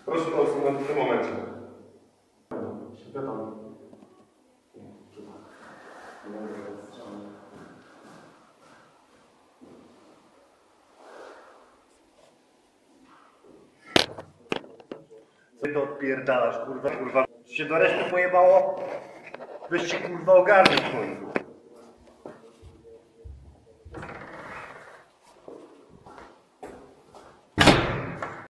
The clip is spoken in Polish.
Proszę to usunąć w tym momencie. Co ty to odpierdalasz, kurwa, kurwa? Czy się do reszty pojebało? Weź się kurwa ogarnij w końcu.